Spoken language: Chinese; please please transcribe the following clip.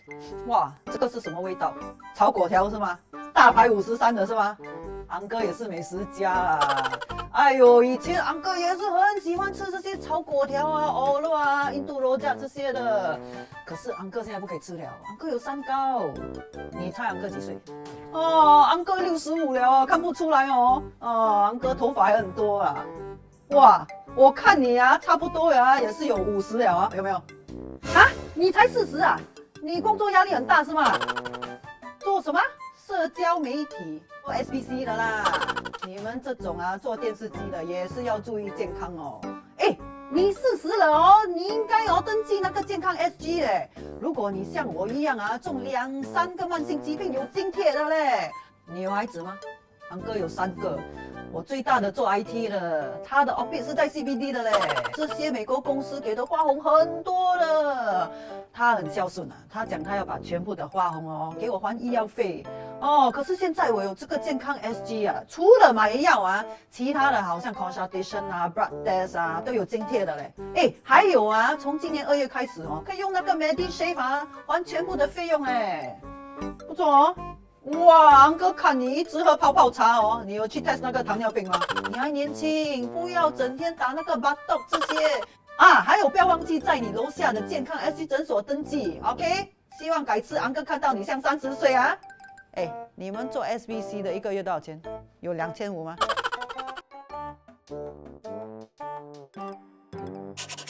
哇，这个是什么味道？炒粿条是吗？大排53的是吗？昂哥也是美食家啊。哎呦，以前昂哥也是很喜欢吃这些炒粿条啊、藕肉啊、印度罗架这些的。可是昂哥现在不可以吃了，昂哥有三高。你猜昂哥几岁？哦，昂哥65了啊，看不出来哦。昂哥头发还很多啊。哇，我看你啊，差不多呀，也是有50了啊，有没有？啊，你才40啊？你工作压力很大是吗？做什么？社交媒体，做 SBC 的啦。你们这种啊，做电视机的也是要注意健康哦。哎，你40了哦，你应该登记那个健康 SG 嘞。如果你像我一样啊，中2、3个慢性疾病有津贴的嘞。你有孩子吗？昂哥有3个。我最大的做 IT 的，他的 office 是在 CBD 的嘞。这些美国公司给的花红很多的，他很孝顺啊，他讲他要把全部的花红给我还医药费可是现在我有这个健康 SG 啊，除了买药啊，其他的好像 consultation 啊、blood test 啊都有津贴的嘞。哎，还有啊，从今年2月开始可以用那个 MediSave 还全部的费用哎，不错哦。哇，昂哥看你一直喝泡泡茶你有去 test 那个糖尿病吗？你还年轻，不要整天打那个 Botox 这些啊！还有不要忘记在你楼下的健康 SG 诊所登记 ，OK？ 希望改次昂哥看到你像30岁啊！哎，你们做 SBC 的1个月多少钱？有2500吗？